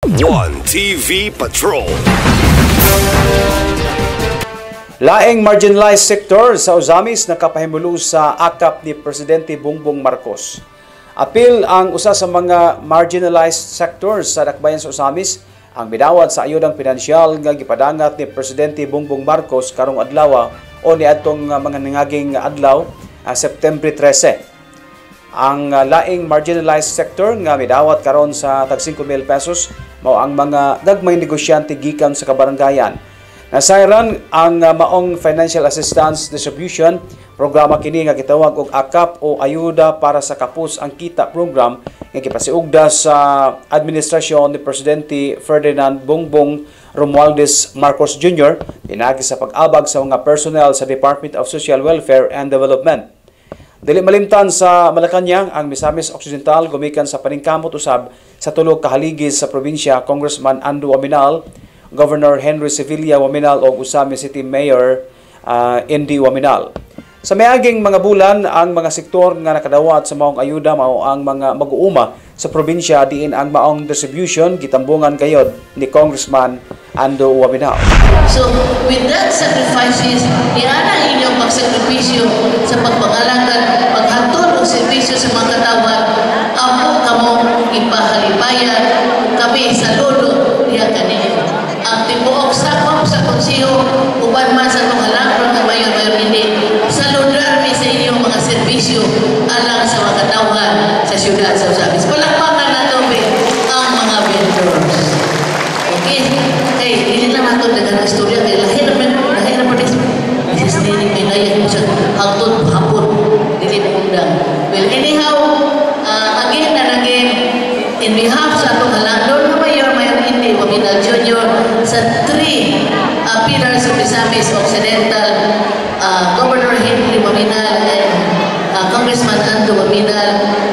One TV Patrol. Laing marginalized sector sa Ozamis nakapahimulo sa akap ni Presidente Bongbong Marcos. Apil ang usa sa mga marginalized sectors sa dakbayan sa Ozamis ang bidawat sa ayudang pinansyal nga gipadangat ni Presidente Bongbong Marcos karong adlaw o niadtong mga nangaging adlaw September 13. Ang laing marginalized sector nga midawat karon sa tag 5,000 pesos mao ang mga gagmay negosyante gikan sa kabarangayan. Nasayran ang maong Financial Assistance Distribution programa kini nga gitawag og AKAP o Ayuda para sa Kapos ang Kita program nga gipasiugda sa administrasyon ni Presidente Ferdinand Bongbong Romualdez Marcos Jr. pinagi sa pag-abag sa mga personnel sa Department of Social Welfare and Development. Dili malimtan sa Malacañang ang Misamis Occidental gumikan sa paningkamot usab sa tulo ka haligis sa probinsya Congressman Ando Waminal, Governor Henry Sevilla Waminal o Usami City Mayor Indy Waminal. Sa miaging mga bulan ang mga sektor nga nakadawat sa maong ayuda mao ang mga mag-uuma sa probinsya diin ang maong distribution gitambungan gayod ni Congressman Ando Waminal. So with that sacrifices, iana inyong pagsakripisyo sa pagpangalagan, paghatol o servisyo sa mga katawan, amo kamo ipahalibayan kami sa lolo diya kanila. Ang tibuok sakop sa konseho uban man sa itong halangron ng mayor hindi saludar mi sa inyong mga servisyo alang sa mga katawan sa syudad sa Ozamis. Palakpakan na ito ang mga vendors. Okay? Hey, hindi na matod na istorya kay lahir na pa this is hindi pinayan mo siya hangtod hapon dili na undang. Well, anyhow, again and again, in behalf sa itong halangron ng Mayor Indy Waminal Jr. sa 3 pillars of Misamis Occidental, Governor Henry Waminal and Congressman Ando Waminal,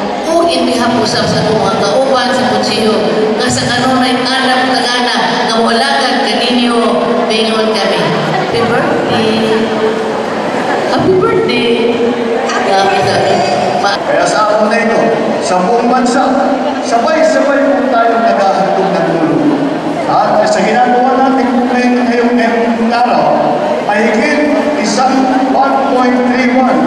o in behalf usap sa itong mga kauban sa konseho nga sa kanunay anak tagana nga walagan kaninyo bingon kami. Happy birthday! Happy birthday! Kaya sa araw na ito, sa buong bansa, sabay-sabay po tayo naghahandog ng tulong. At sa ginagawa natin po ngayong araw, ay higit isang 1.31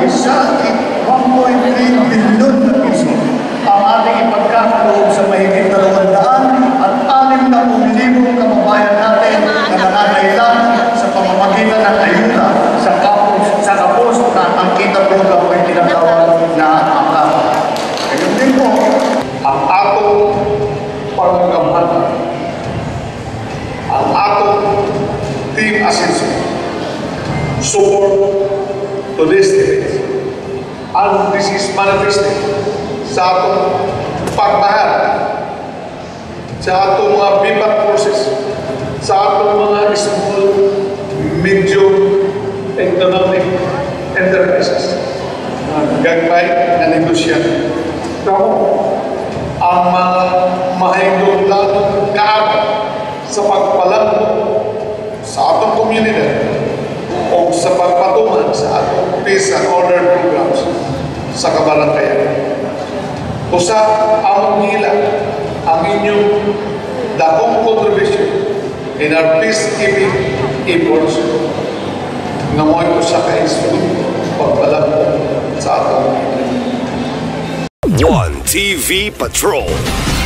bilyon na piso ang ating ipagkakaloob sa mahigit 200 at 60,000 kababayan natin na nangangailangan sa pamamagitan ng ayuda sa kapos na ang kita program ay tinatawag na AKAP. Ngayon din po, ang atong pagkakamatan, ang atong team assistance, support to this event, and this is manifested sa atong pagmahal, sa atong mga BIPAT forces, sa atong mga small, medium, economic enterprises. Gagmay na negosyante. Pero ang mga mahigunglan kaabot sa pagpalango sa atong komunidad o sa pagpatungan sa atong peace and order programs sa kabarangayan. Usa ang hila ang inyong dakong contribution in our peacekeeping efforts nga mo ito sa kaisod pagpalango sa atong One TV Patrol.